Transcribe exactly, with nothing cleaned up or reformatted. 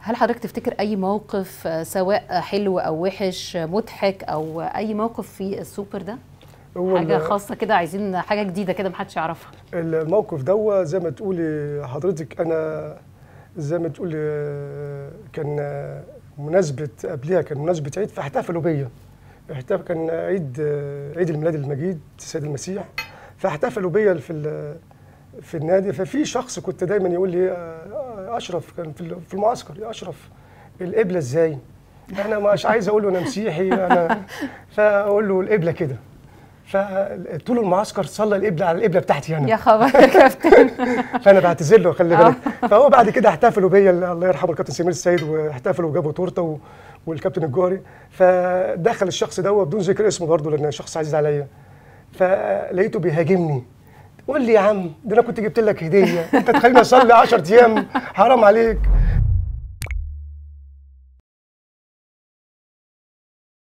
هل حضرتك تفتكر اي موقف سواء حلو او وحش مضحك او اي موقف في السوبر ده؟ حاجه خاصه كده، عايزين حاجه جديده كده محدش يعرفها. الموقف ده زي ما تقولي حضرتك، انا زي ما تقولي كان مناسبه قبلها، كان مناسبه عيد فاحتفلوا بيا. احتفل كان عيد عيد الميلاد المجيد السيد المسيح، فاحتفلوا بيا في في النادي. ففي شخص كنت دايما يقول لي اشرف، كان في المعسكر، يا اشرف القبله ازاي؟ انا مش عايز اقول له انا مسيحي انا، فاقول له القبله كده. فطول المعسكر صلى القبله على القبله بتاعتي انا. يا خبر يا كابتن. فانا بعتذر له، خلي بالك. فهو بعد كده احتفلوا بيا، الله يرحمه الكابتن سمير السيد، واحتفلوا وجابوا تورته والكابتن الجوهري. فدخل الشخص ده بدون ذكر اسمه برضه لان شخص عزيز عليا، فلقيته بيهاجمني. قول لي يا عم، ده انا كنت جبت لك هديه، انت تخليني اصلي عشرة ايام؟ حرام عليك.